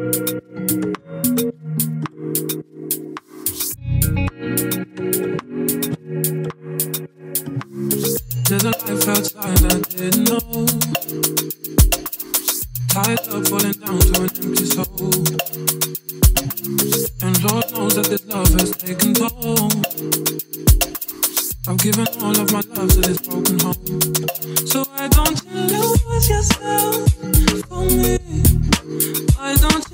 There's a life outside I didn't know. Tied up, falling down to an empty soul. And Lord knows that this love has taken toll. I've given all of my love to this broken home. So why don't you lose yourself for me? Why don't